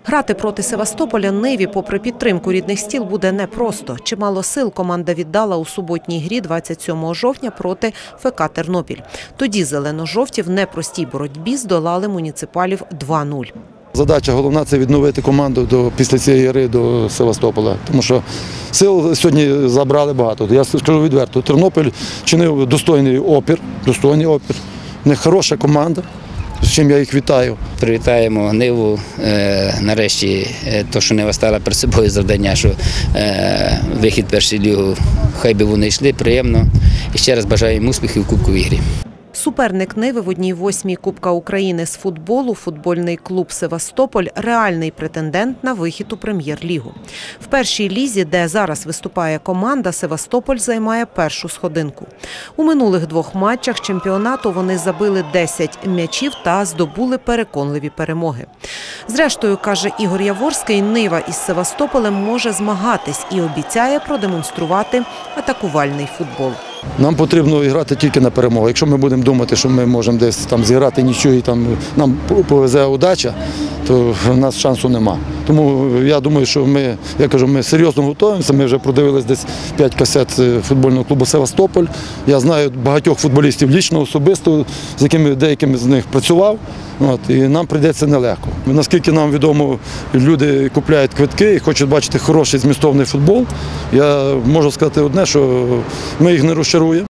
Грати проти Севастополя Ниві, попри підтримку рідних стіл, буде непросто. Чимало сил команда віддала у суботній грі 27 жовтня проти ФК «Тернопіль». Тоді зелено-жовті в непростій боротьбі здолали муніципалів 2-0. Задача головна – це відновити команду після цієї гри до Севастополя, тому що сил сьогодні забрали багато. Я скажу відверто, Тернопіль чинив достойний опір, в них хороша команда, з чим я їх вітаю. Привітаємо Ниву, нарешті, то, що Нива стала перед собою завдання, що вихід в першу лігу, хай би вони йшли, приємно. І ще раз бажаю їм успіхів у кубковій грі. Суперник Ниви в 1/8 Кубка України з футболу, футбольний клуб «Севастополь» – реальний претендент на вихід у прем'єр-лігу. В першій лізі, де зараз виступає команда, Севастополь займає першу сходинку. У минулих двох матчах чемпіонату вони забили 10 м'ячів та здобули переконливі перемоги. Зрештою, каже Ігор Яворський, Нива із Севастополем може змагатись і обіцяє продемонструвати атакувальний футбол. Нам потрібно грати тільки на перемогу. Якщо ми будемо думати, що ми можемо десь там зіграти нічого і нам повезе удача, то в нас шансу нема. Тому я думаю, що ми серйозно готуємося. Ми вже продивились десь 5 касет футбольного клубу «Севастополь». Я знаю багатьох футболістів лічно, особисто, з якими деякими з них працював. І нам прийдеться нелегко. Наскільки нам відомо, люди купляють квитки і хочуть бачити хороший змістовний футбол. Я можу сказати одне, що ми їх не розчаруємо.